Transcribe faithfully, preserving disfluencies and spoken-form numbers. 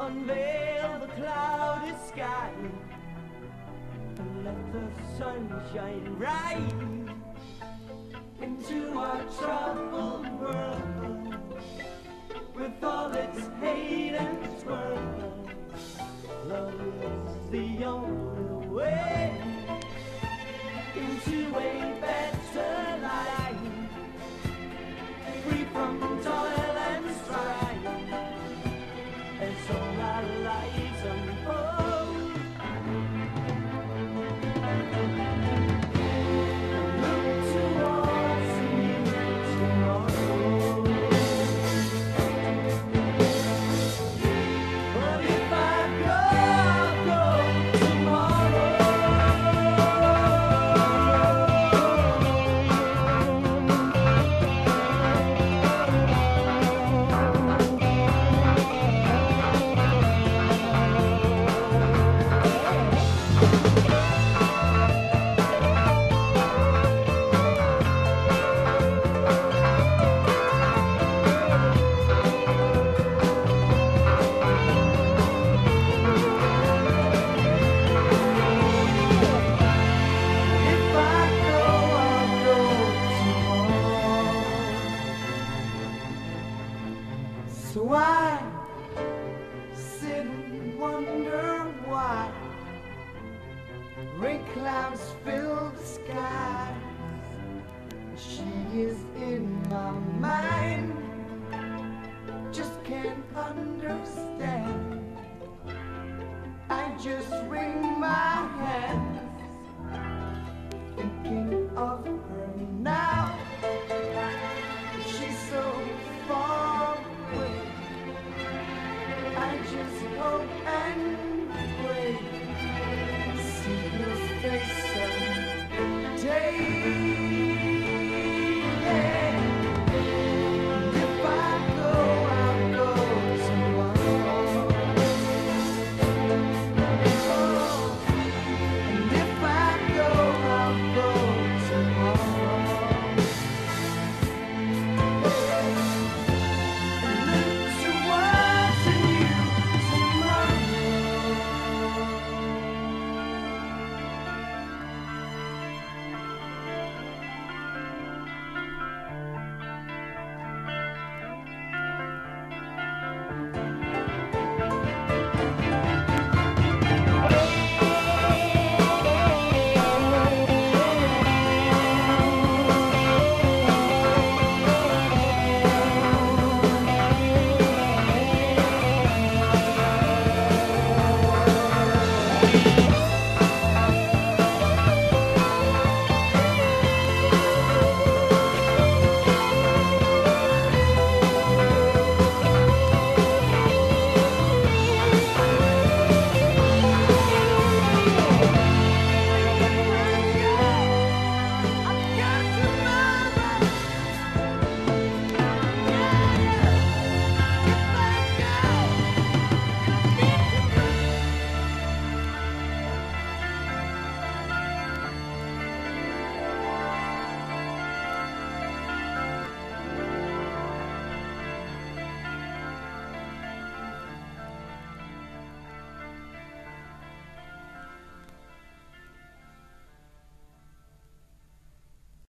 unveil the cloudy sky and let the sun shine right into our troubled world with all its hate and squirrel. Love is the only way into a better life, free from toil and strife, as all our lives unfold. Look towards the new tomorrow. But if I go, I'll go tomorrow. If I go, I'll go tomorrow. So I sit and wonder why rain clouds fill the skies. She is in my mind, just can't understand. I just wring my hands, thinking of her now. She's so far away. I just hope and pray see her face someday.